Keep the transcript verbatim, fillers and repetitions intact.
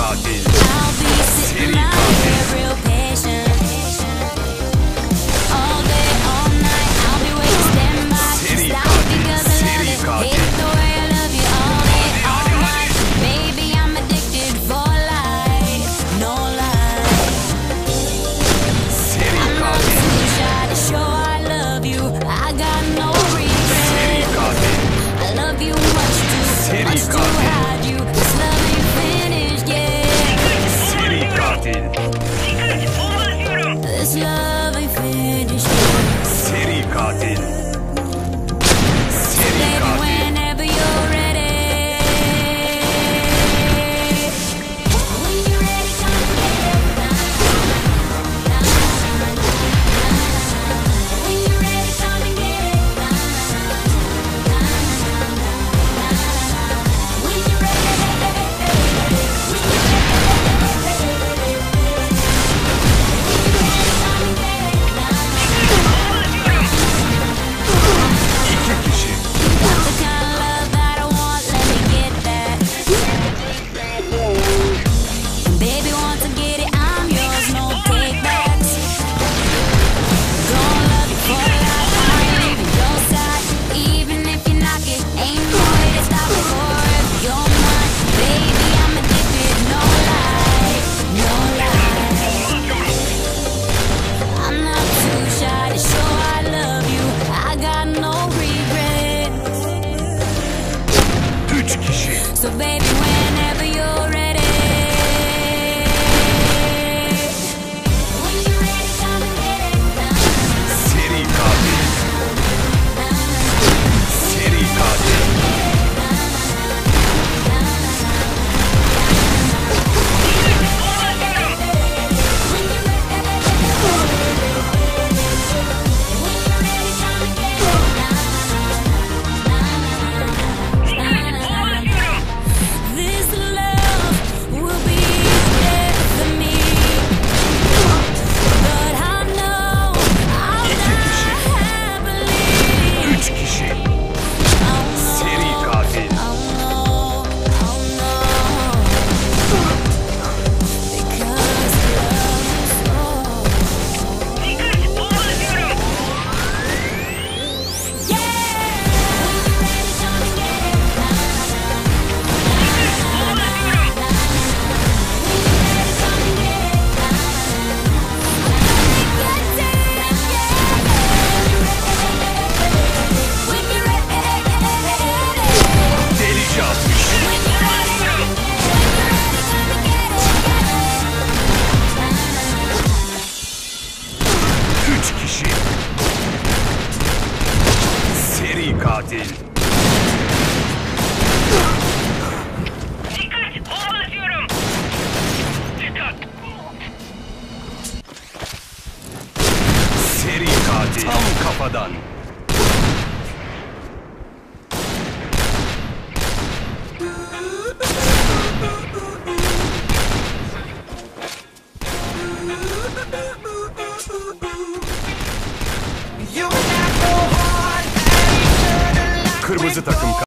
katil. Seri katil. Seri katil. Seri katil. This love ain't finished yet. Seri katil. Seri Baby, katil. whenever you're ready. When you're ready, come and get it. When you're ready, come and get it. When you're İki kişi. the kind of love that I want, let me get that. Baby, want to get it, I'm yours, no takebacks. Gonna love you for life, I ain't leaving your side. Even if you knock it, ain't no way to stop it. Or if you're mine, baby, I'm addicted, no lie, no lie. I'm not too shy to show I love you, I got no regrets. Üç kişi. So baby, whenever you're ready. When you're ready, come and get it. Seri katil. Seri katil. This love will be there for me, but I know I'll İki kişi. die happily. Üç kişi. Oh Seri katil. no, oh no, because love is so. Delici atmış. Üç kişi. Seri katil. Dikkat! Bomba atıyorum! Dikkat! Seri katil. Tam kafadan. Kırmızı takım